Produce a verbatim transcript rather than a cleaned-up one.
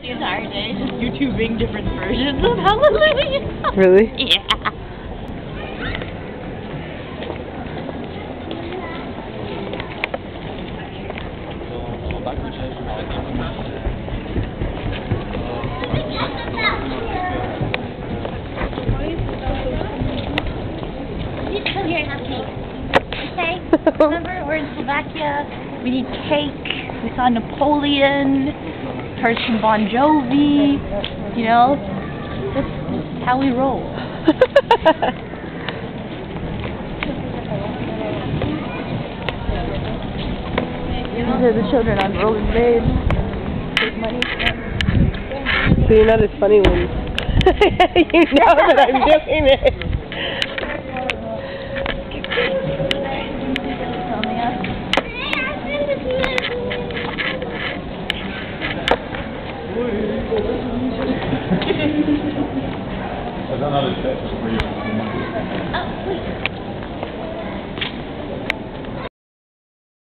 The entire day just YouTubing different versions of Hallelujah. Really? Yeah. You come here and have cake. Okay? Remember, we're in Slovakia. We need cake. We saw Napoleon. Heard some Bon Jovi. You know? This, this is how we roll. These are the children on rollerblades. Take money. So you're not as funny when you know that I'm doing it. I don't know the steps for you.